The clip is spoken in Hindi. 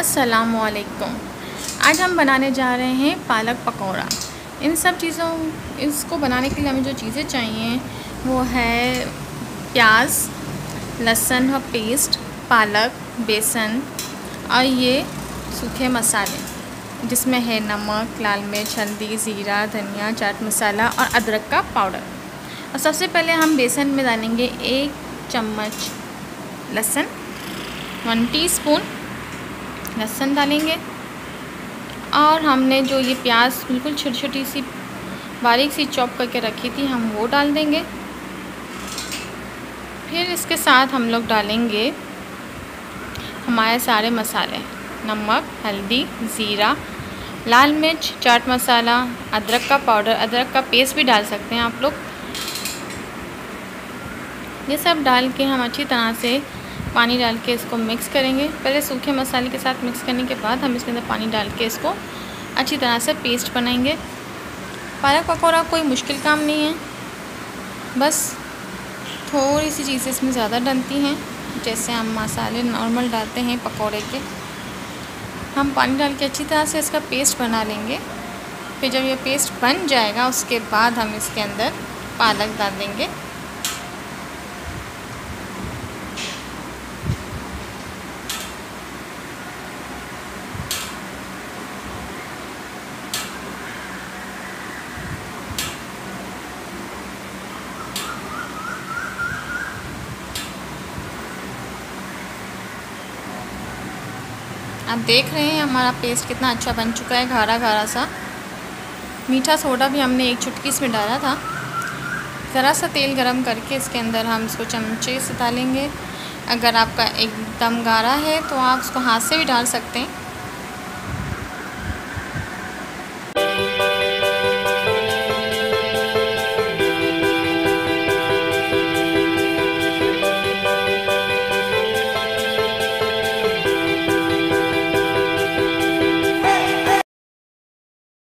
अस्सलामुअलैकुम। आज हम बनाने जा रहे हैं पालक पकौड़ा। इसको बनाने के लिए हमें जो चीज़ें चाहिए वो है प्याज, लहसुन का पेस्ट, पालक, बेसन और ये सूखे मसाले जिसमें है नमक, लाल मिर्च, हल्दी, ज़ीरा, धनिया, चाट मसाला और अदरक का पाउडर। और सबसे पहले हम बेसन में डालेंगे 1 चम्मच लहसुन, 1 टीस्पून लहसुन डालेंगे। और हमने जो ये प्याज बिल्कुल छोटी छोटी सी बारीक सी चॉप करके रखी थी हम वो डाल देंगे। फिर इसके साथ हम लोग डालेंगे हमारे सारे मसाले, नमक, हल्दी, ज़ीरा, लाल मिर्च, चाट मसाला, अदरक का पाउडर, अदरक का पेस्ट भी डाल सकते हैं आप लोग। ये सब डाल के हम अच्छी तरह से पानी डाल के इसको मिक्स करेंगे। पहले सूखे मसाले के साथ मिक्स करने के बाद हम इसके अंदर पानी डाल के इसको अच्छी तरह से पेस्ट बनाएंगे। पालक पकौड़ा कोई मुश्किल काम नहीं है, बस थोड़ी सी चीज़ें इसमें ज़्यादा डलती हैं। जैसे हम मसाले नॉर्मल डालते हैं पकौड़े के, हम पानी डाल के अच्छी तरह से इसका पेस्ट बना लेंगे। फिर जब ये पेस्ट बन जाएगा उसके बाद हम इसके अंदर पालक डाल देंगे। आप देख रहे हैं हमारा पेस्ट कितना अच्छा बन चुका है, गाढ़ा गाढ़ा सा। मीठा सोडा भी हमने 1 चुटकी इसमें डाला था। ज़रा सा तेल गरम करके इसके अंदर हम इसको चमचे से डालेंगे। अगर आपका एकदम गाढ़ा है तो आप उसको हाथ से भी डाल सकते हैं।